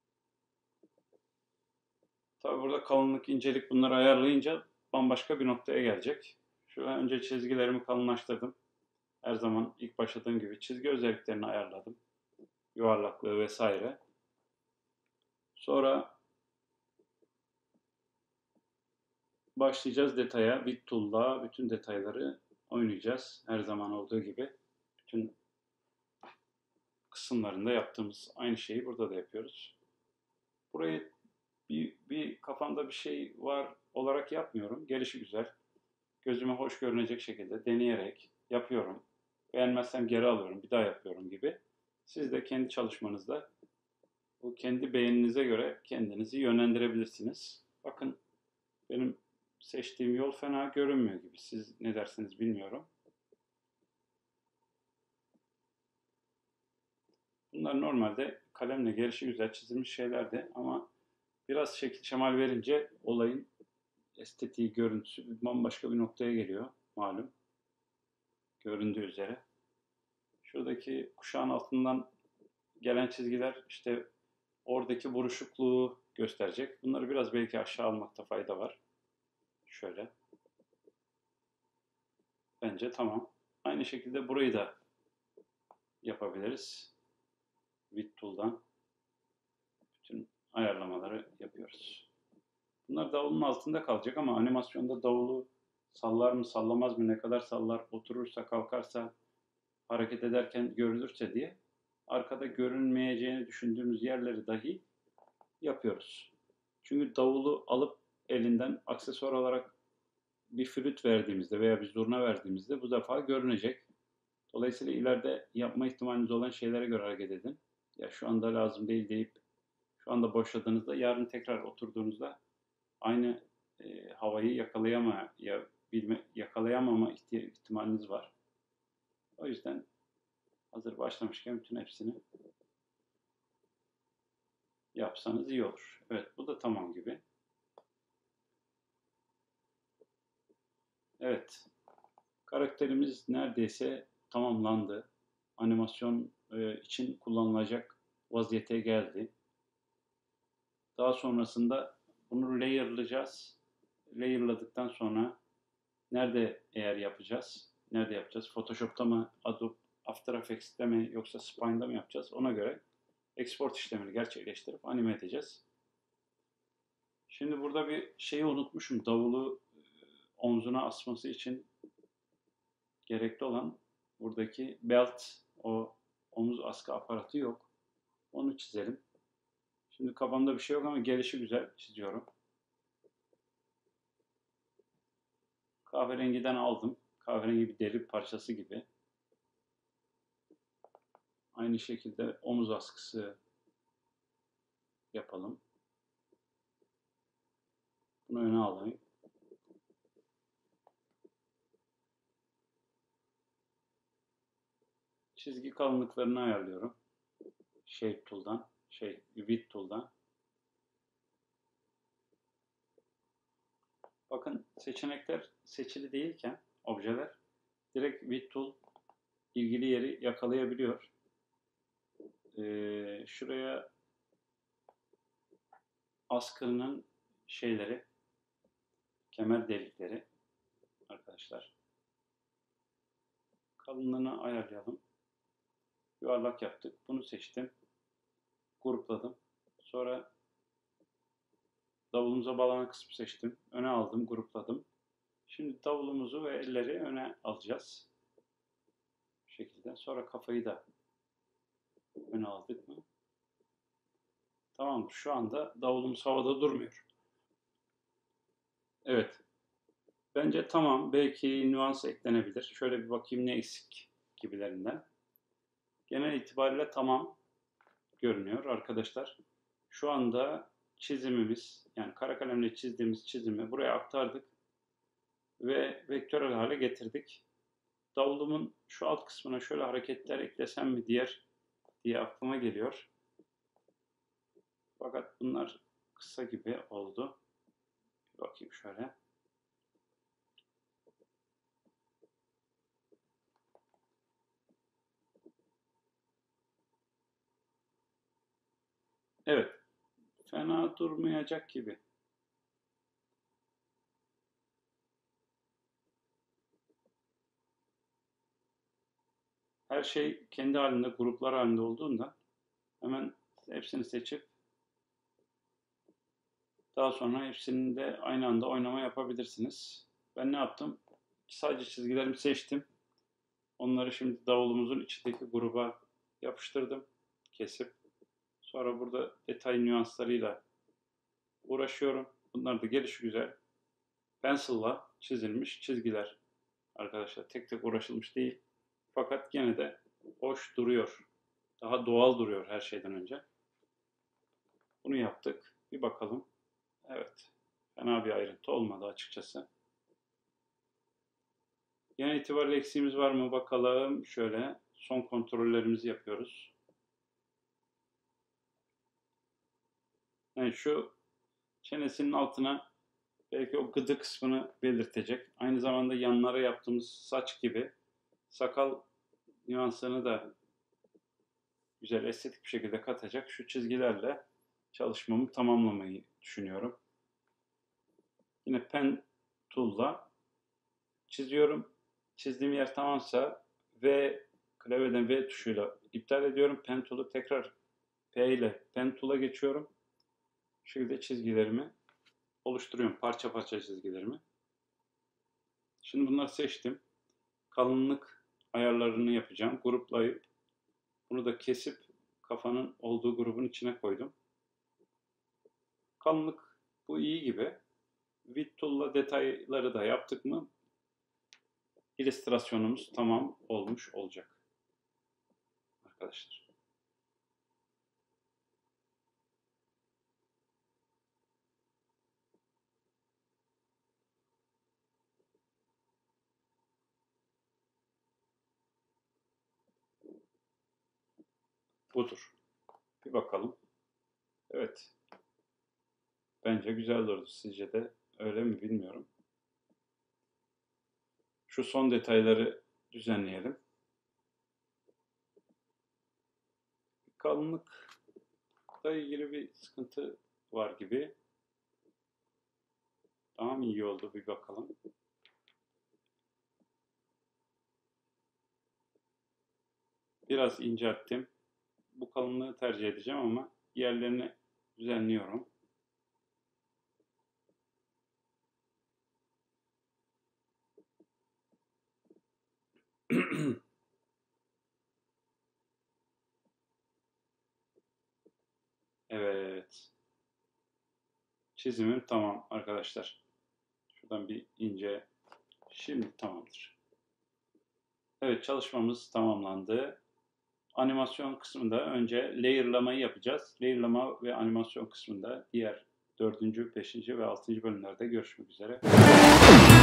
S1: Tabi burada kalınlık, incelik bunları ayarlayınca bambaşka bir noktaya gelecek. Şu önce çizgilerimi kalınlaştırdım. Her zaman ilk başladığım gibi çizgi özelliklerini ayarladım. Yuvarlaklığı vesaire. Sonra başlayacağız detaya. Bit Tool'la bütün detayları oynayacağız. Her zaman olduğu gibi. Bütün kısımlarında yaptığımız aynı şeyi burada da yapıyoruz. Burayı bir, bir kafamda bir şey var olarak yapmıyorum. Gelişi güzel. Gözüme hoş görünecek şekilde deneyerek yapıyorum. Beğenmezsem geri alıyorum, bir daha yapıyorum gibi. Siz de kendi çalışmanızda bu kendi beğeninize göre kendinizi yönlendirebilirsiniz. Bakın benim seçtiğim yol fena görünmüyor gibi. Siz ne dersiniz bilmiyorum. Bunlar normalde kalemle gelişi güzel çizilmiş şeylerdi ama biraz şekil şemal verince olayın estetiği, görüntüsü bambaşka bir noktaya geliyor malum. Göründüğü üzere. Şuradaki kuşağın altından gelen çizgiler işte oradaki buruşukluğu gösterecek. Bunları biraz belki aşağı almakta fayda var. Şöyle. Bence tamam. Aynı şekilde burayı da yapabiliriz. Width Tool'dan bütün ayarlamaları yapıyoruz. Bunlar davulun altında kalacak ama animasyonda davulu sallar mı sallamaz mı, ne kadar sallar, oturursa kalkarsa, hareket ederken görülürse diye arkada görünmeyeceğini düşündüğümüz yerleri dahi yapıyoruz. Çünkü davulu alıp elinden aksesuar olarak bir flüt verdiğimizde veya bir zurna verdiğimizde bu defa görünecek. Dolayısıyla ileride yapma ihtimaliniz olan şeylere göre hareket edin. Ya şu anda lazım değil deyip şu anda boşladığınızda yarın tekrar oturduğunuzda aynı e, havayı yakalayama, ya, bilme, yakalayamama ihtimaliniz var. O yüzden hazır başlamışken bütün hepsini yapsanız iyi olur. Evet, bu da tamam gibi. Evet, karakterimiz neredeyse tamamlandı. Animasyon e, için kullanılacak vaziyete geldi. Daha sonrasında bunu layer'layacağız. Layer'ladıktan sonra nerede eğer yapacağız? Nerede yapacağız? Photoshop'ta mı, Adobe After Effects'te mi yoksa Spine'da mı yapacağız? Ona göre export işlemini gerçekleştirip anime edeceğiz. Şimdi burada bir şeyi unutmuşum. Davulu omzuna asması için gerekli olan buradaki belt, o omuz askı aparatı yok. Onu çizelim. Şimdi kafamda bir şey yok ama gelişi güzel çiziyorum. Kahverengiden aldım. Kahverengi bir deri parçası gibi. Aynı şekilde omuz askısı yapalım. Bunu öne alayım. Çizgi kalınlıklarını ayarlıyorum. Shape Tool'dan, şey, Width Tool'dan. Bakın seçenekler seçili değilken objeler direkt Width Tool ilgili yeri yakalayabiliyor. Ee, şuraya askının şeyleri, kemer delikleri arkadaşlar. Kalınlığını ayarlayalım. Yuvarlak yaptık. Bunu seçtim. Grupladım. Sonra davulumuza bağlanan kısmı seçtim. Öne aldım, grupladım. Şimdi davulumuzu ve elleri öne alacağız. Bu şekilde. Sonra kafayı da öne aldık mı? Tamamdır. Şu anda davulumuz havada durmuyor. Evet. Bence tamam. Belki nüans eklenebilir. Şöyle bir bakayım ne eksik gibilerinden. Genel itibariyle tamam görünüyor arkadaşlar. Şu anda çizimimiz, yani kara kalemle çizdiğimiz çizimi buraya aktardık ve vektörel hale getirdik. Davulumun şu alt kısmına şöyle hareketler eklesem mi diğer diye aklıma geliyor. Fakat bunlar kısa gibi oldu. Bir bakayım şöyle. Evet. Fena durmayacak gibi. her şey kendi halinde, gruplar halinde olduğunda hemen hepsini seçip daha sonra hepsini de aynı anda oynama yapabilirsiniz. Ben ne yaptım? Sadece çizgilerimi seçtim. Onları şimdi davulumuzun içindeki gruba yapıştırdım. Kesip. Sonra burada detay nüanslarıyla uğraşıyorum. Bunlar da gelişigüzel pencil'la çizilmiş çizgiler. Arkadaşlar tek tek uğraşılmış değil. Fakat gene de hoş duruyor. Daha doğal duruyor her şeyden önce. Bunu yaptık. Bir bakalım. Evet. Fena bir ayrıntı olmadı açıkçası. Genel itibariyle eksiğimiz var mı bakalım. Şöyle son kontrollerimizi yapıyoruz. Yani şu çenesinin altına belki o gıdı kısmını belirtecek. Aynı zamanda yanlara yaptığımız saç gibi sakal nüansını da güzel, estetik bir şekilde katacak şu çizgilerle çalışmamı tamamlamayı düşünüyorum. Yine pen tool'la çiziyorum. Çizdiğim yer tamamsa V, klavyeden V tuşuyla iptal ediyorum. Pen tool'u tekrar P ile pen tool'a geçiyorum. Bu şekilde çizgilerimi oluşturuyorum. Parça parça çizgilerimi. Şimdi bunları seçtim. Kalınlık ayarlarını yapacağım. Gruplayıp bunu da kesip kafanın olduğu grubun içine koydum. Kalınlık bu iyi gibi. Width tool'la detayları da yaptık mı illüstrasyonumuz tamam olmuş olacak. Arkadaşlar. Budur. Bir bakalım. Evet. Bence güzel durdu. Sizce de öyle mi bilmiyorum. Şu son detayları düzenleyelim. Kalınlıkla ilgili bir sıkıntı var gibi. Daha mı iyi oldu bir bakalım. Biraz incelttim. Bu kalınlığı tercih edeceğim ama yerlerini düzenliyorum. Evet. Çizimim tamam arkadaşlar. Şuradan bir ince. Şimdi tamamdır. Evet, çalışmamız tamamlandı. Animasyon kısmında önce layer'lamayı yapacağız. Layer'lama ve animasyon kısmında diğer dördüncü, beşinci ve altıncı bölümlerde görüşmek üzere.